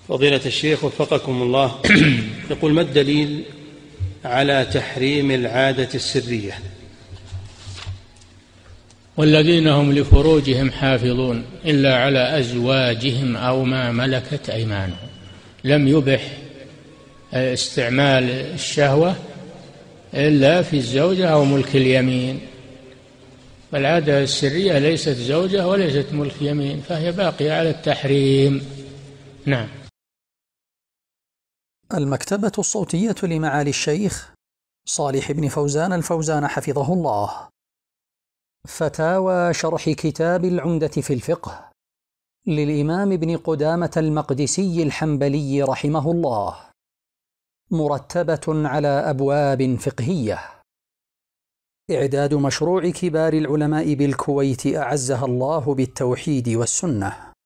فضيلة الشيخ وفقكم الله، يقول: ما الدليل على تحريم العادة السرية؟ والذين هم لفروجهم حافظون إلا على أزواجهم أو ما ملكت أيمانهم. لم يبح استعمال الشهوة إلا في الزوجة أو ملك اليمين، فالعادة السرية ليست زوجة وليست ملك يمين، فهي باقية على التحريم. نعم. المكتبة الصوتية لمعالي الشيخ صالح بن فوزان الفوزان حفظه الله. فتاوى شرح كتاب العمدة في الفقه للإمام ابن قدامة المقدسي الحنبلي رحمه الله، مرتبة على أبواب فقهية. إعداد مشروع كبار العلماء بالكويت أعزها الله بالتوحيد والسنة.